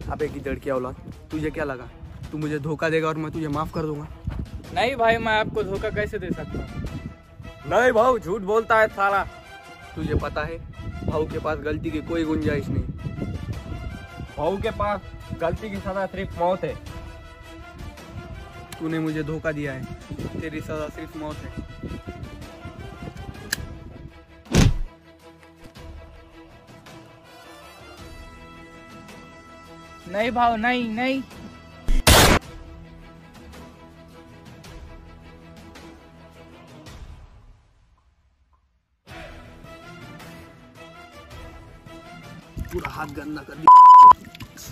अबे की लड़की औलाद, तुझे क्या लगा तू मुझे धोखा देगा और मैं तुझे माफ कर दूंगा? नहीं भाई, मैं आपको धोखा कैसे दे सकता हूँ? नहीं भाऊ, झूठ बोलता है साला। तुझे पता है भाऊ के पास गलती की कोई गुंजाइश नहीं। भाऊ के पास गलती की सजा सिर्फ मौत है। तूने मुझे धोखा दिया है, तेरी सजा सिर्फ मौत है। नहीं भाव, नहीं नहीं। पूरा हाथ गंदा कर दिया।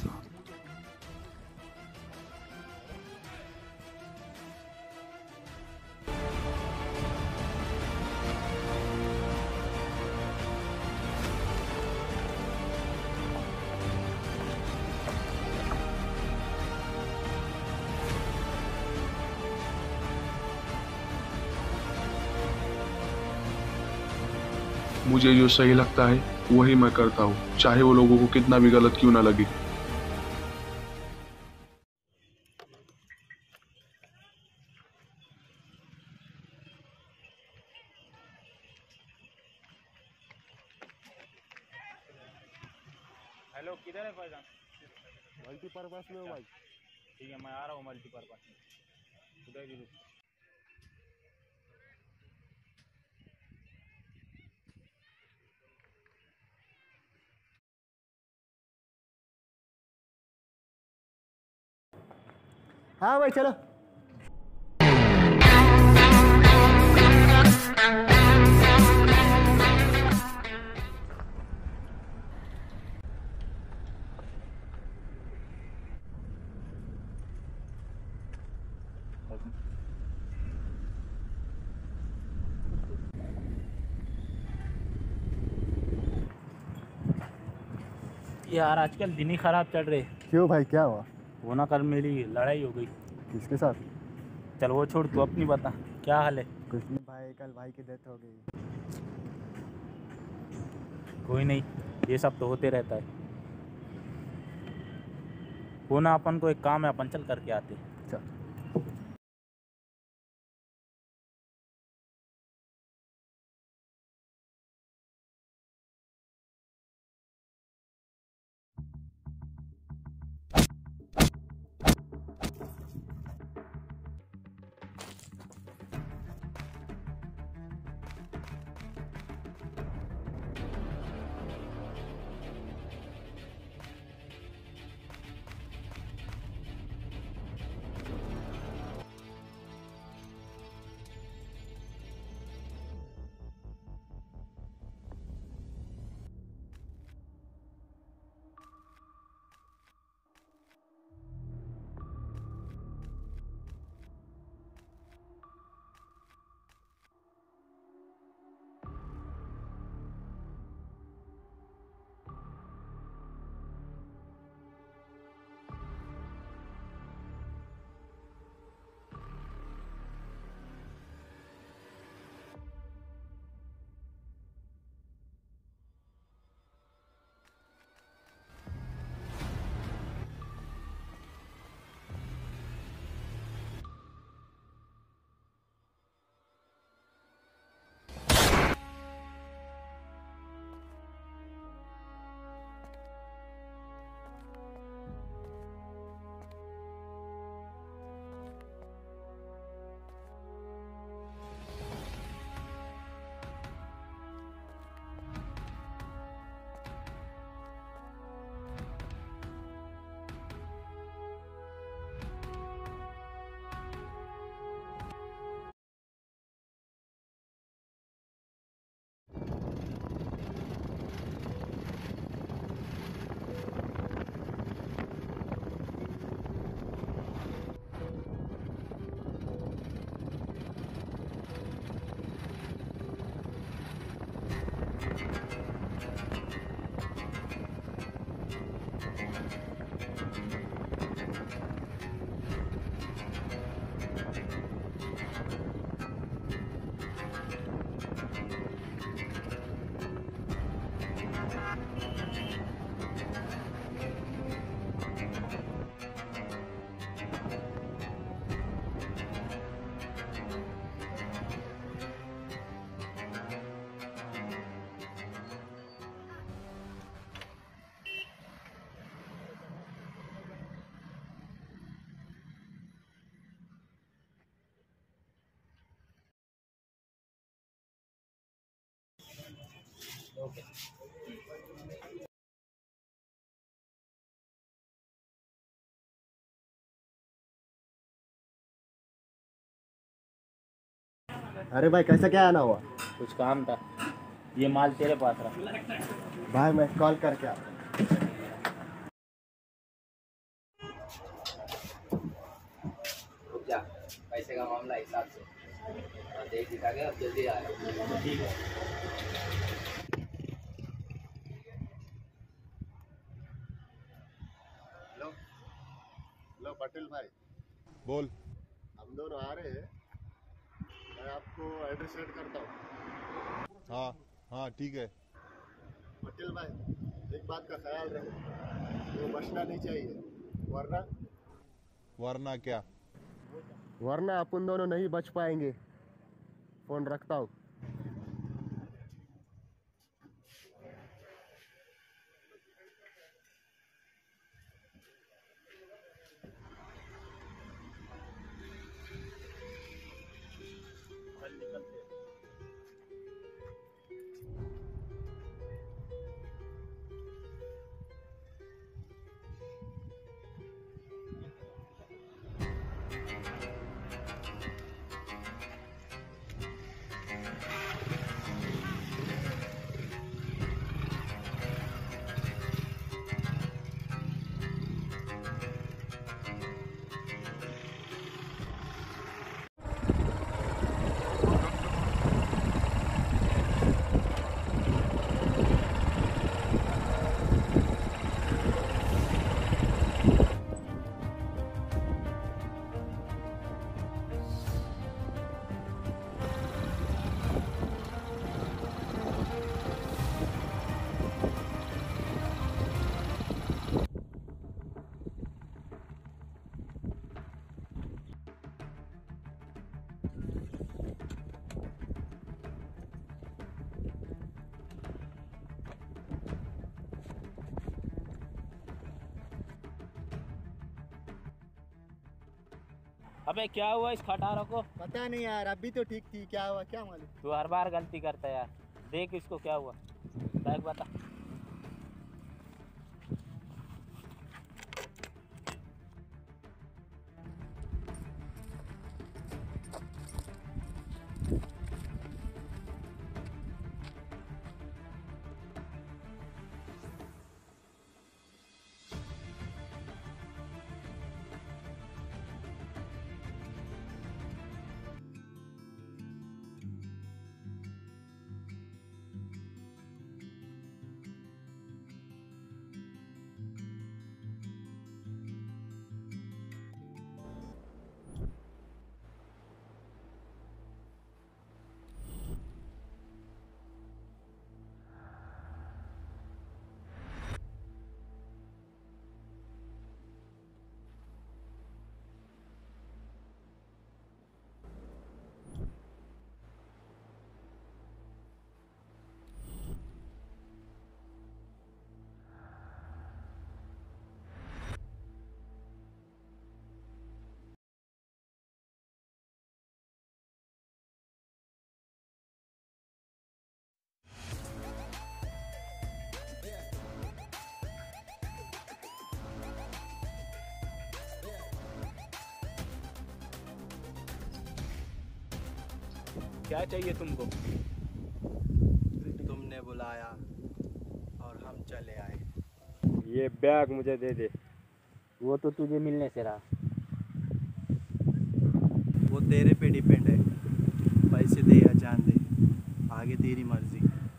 मुझे जो सही लगता है वही मैं करता हूँ, चाहे वो लोगों को कितना भी गलत क्यों ना लगे। हेलो, किधर है भाईजान? मल्टीपर्पज में भाई। ठीक है, मैं आ रहा हूँ मल्टीपर्पज में। उधर ही रुक। हाँ भाई चलो। यार आजकल दिन ही खराब चल रहे। क्यों भाई, क्या हुआ? वो ना, कल मेरी लड़ाई हो गई। किसके साथ? चल वो छोड़, तू अपनी बता, क्या हाल है? कुछ नहीं भाई, कल भाई की डेथ हो गई। कोई नहीं, ये सब तो होते रहता है। वो ना, अपन को एक काम है, अपन चल करके आते। चल। अरे भाई कैसा क्या आना हुआ? कुछ काम था, ये माल तेरे पास रहा। भाई मैं कॉल करके आ। जा, पैसे का मामला हिसाब से देख दिखा के अब जल्दी आ रहा। ठीक है। हेलो हेलो पटेल भाई, बोल। हम दोनों आ रहे हैं, मैं आपको एड्रेस सेंड करता हूँ। हाँ हाँ ठीक है। पटेल भाई एक बात का ख्याल रहे, वो बचना नहीं चाहिए, वरना वरना क्या? वरना अपन दोनों नहीं बच पाएंगे। फोन रखता हूँ। अबे क्या हुआ इस खटारों को? पता नहीं यार, अभी तो ठीक थी, क्या हुआ क्या मालूम। तू हर बार गलती करता है यार। देख इसको क्या हुआ, बैग बता। क्या चाहिए तुमको? तुमने बुलाया और हम चले आए। ये बैग मुझे दे दे। वो तो तुझे मिलने से रहा। वो तेरे पे डिपेंड है, पैसे दे या जान दे, आगे तेरी मर्जी।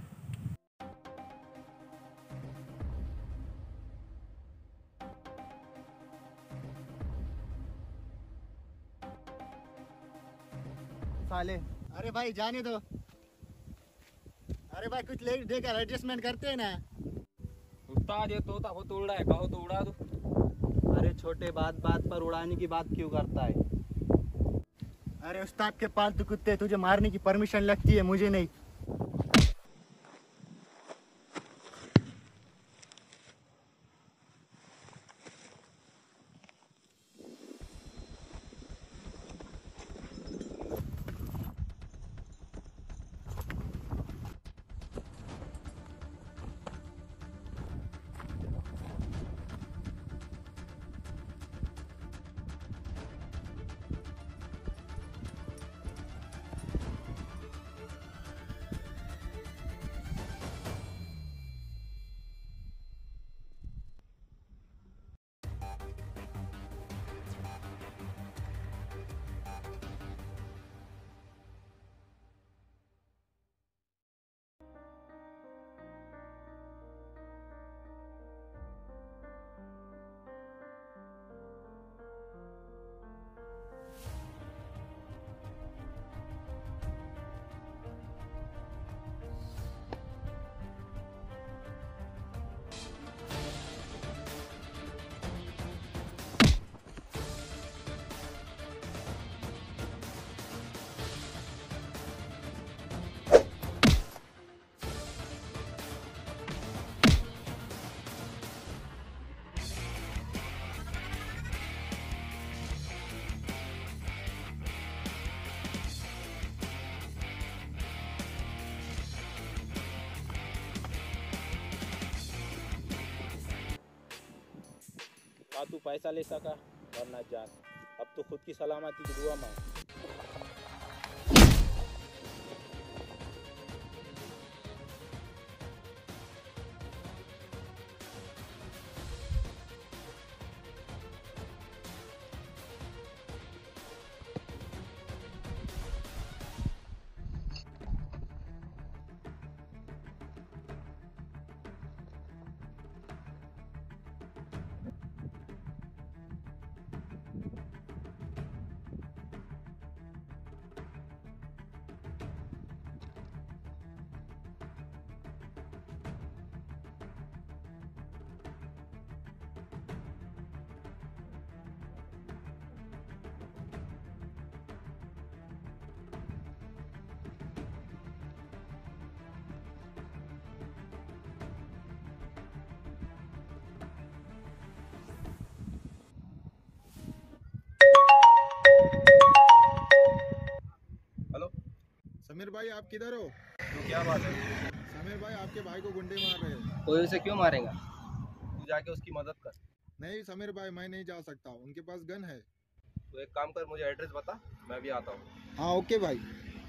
साले, अरे भाई जाने दो। अरे भाई कुछ ले देकर एडजस्टमेंट करते हैं ना। उस्ताद ये तोता बहुत उड़ रहा है, कहो तो उड़ा दो। अरे छोटे बात बात पर उड़ाने की बात क्यों करता है? अरे उस्ताद के पालतू कुत्ते, तुझे मारने की परमिशन लगती है, मुझे नहीं। का तू पैसा ले सका वरना जान। अब तो खुद की सलामती की दुआ मांग। समीर भाई आप किधर हो? तो क्या बात है? समीर भाई आपके भाई को गुंडे मार रहे हैं। कोई उसे क्यों मारेगा? तू जाके उसकी मदद कर। नहीं समीर भाई मैं नहीं जा सकता, उनके पास गन है। तो एक काम कर, मुझे एड्रेस बता, मैं भी आता हूँ। हाँ ओके भाई।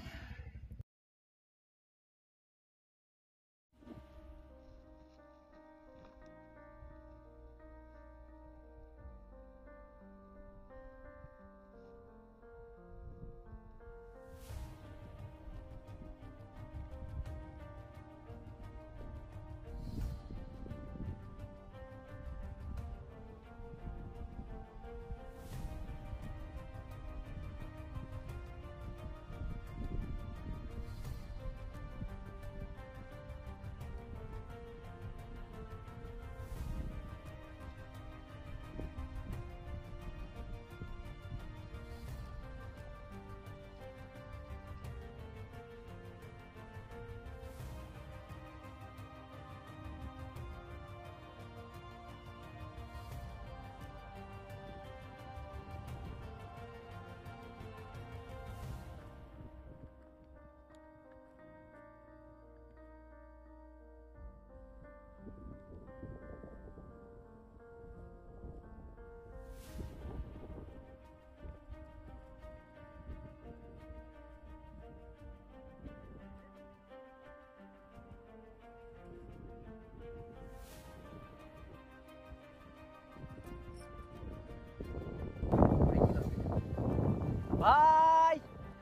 भाई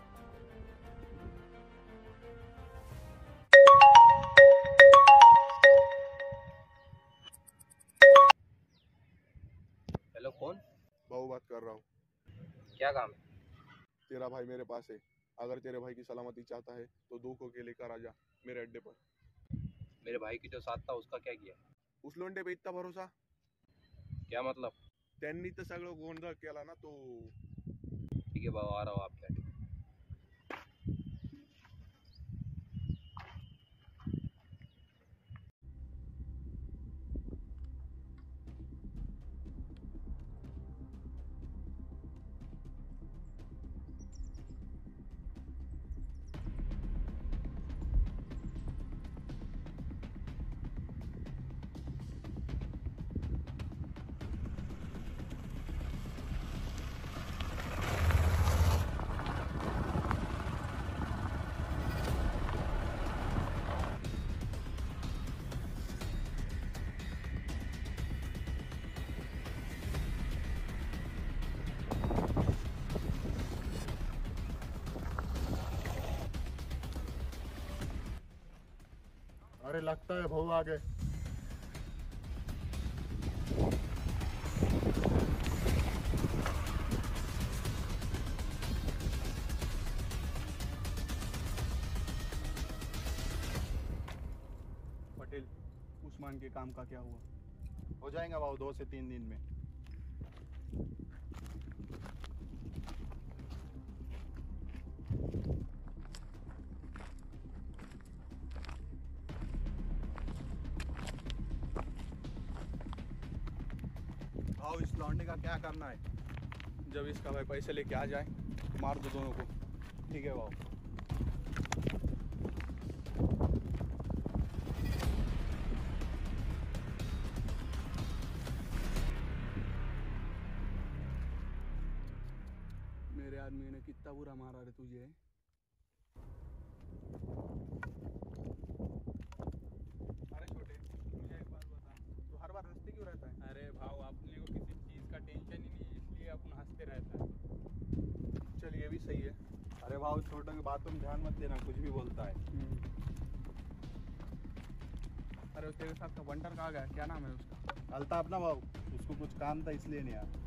हेलो, कौन? भाऊ बात कर रहा हूँ। क्या काम है? तेरा भाई मेरे पास है, अगर तेरे भाई की सलामती चाहता है तो 2 को लेकर आ जा मेरे अड्डे पर। मेरे भाई की जो साथ था उसका क्या किया? उस लोंडे पे इतना भरोसा? क्या मतलब? त्यांनी तर सगळं गोंधळ केला ना तो। ठीक है बाबा, आ रहा हूँ आपके अड्डे। अरे लगता है भाऊ आ गए। पटेल, उस्मान के काम का क्या हुआ? हो जाएगा भाऊ 2 से 3 दिन में। भाव इस लौंडे का क्या करना है? जब इसका भाई पैसे लेके आ जाए तो मार दो दोनों को। ठीक है भाव। कितना बुरा मारा रे तुझे। अरे छोटे, मुझे एक बात बता, तू हर बार हंसते क्यों रहता है? अरे भाव अपने को किसी चीज का टेंशन ही नहीं, इसलिए अपन हंसते रहता है। चल ये भी सही है। अरे भाव छोटों की बातों में ध्यान मत देना, कुछ भी बोलता है। अरे तेरे साथ का बंटर कहाँ गया, क्या नाम है उसका? अल्ताफ ना भाव, उसको कुछ काम था इसलिए नहीं आया।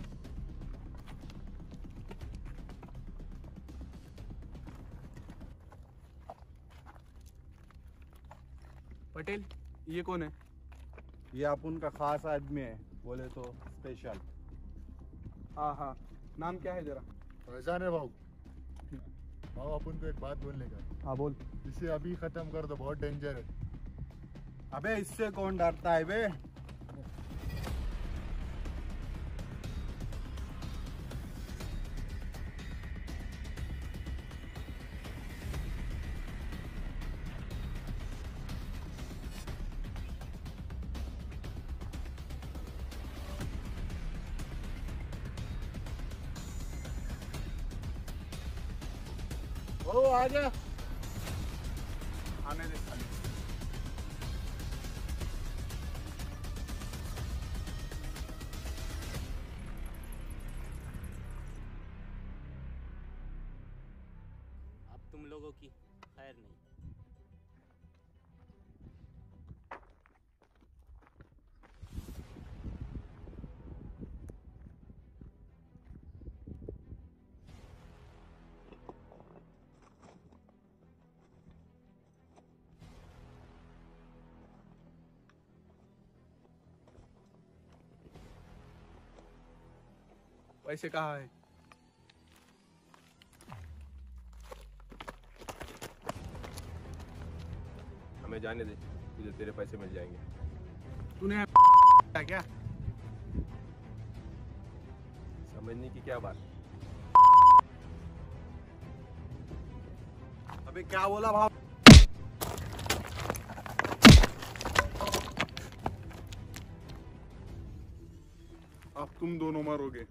पटेल, ये कौन है? ये अपन का खास आदमी है, बोले तो स्पेशल। हाँ हाँ, नाम क्या है जरा? फैजान है भाऊ। भाऊ अपन को एक बात बोलने का। हाँ बोल। इसे अभी खत्म कर दो, बहुत डेंजर है। अबे इससे कौन डरता है बे? ओ आजा। आने दे खाली। अब तुम लोगों की खैर नहीं। पैसे कहाँ है? हमें जाने दे, तुझे तेरे पैसे मिल जाएंगे। तूने क्या? समझने की क्या बात? अबे क्या बोला भाव? अब तुम दोनों मरोगे।